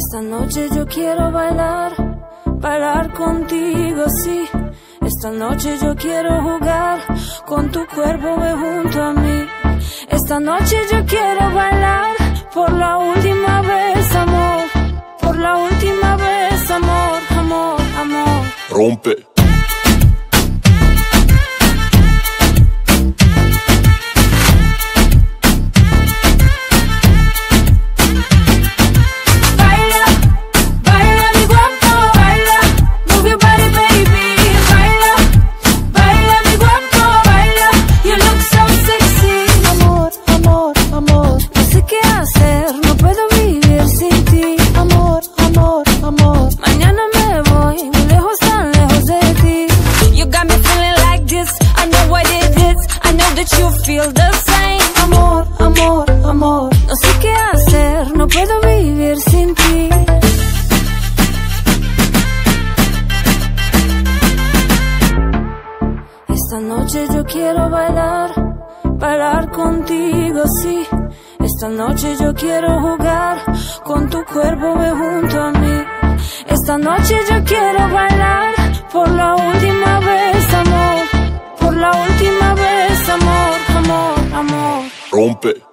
Esta noche yo quiero bailar, bailar contigo, sí. Esta noche yo quiero jugar con tu cuerpo, ve junto a mí. Esta noche yo quiero bailar por la última vez, amor. Por la última vez, amor, amor, amor. Rompe. You feel the same. Amor, amor, amor. No sé qué hacer, no puedo vivir sin ti. Esta noche yo quiero bailar, bailar contigo, sí. Esta noche yo quiero jugar con tu cuerpo, ve junto a mí. Esta noche yo quiero bailar por la última vez, amor. Por la última vez, amor, amor, amor. Rompe.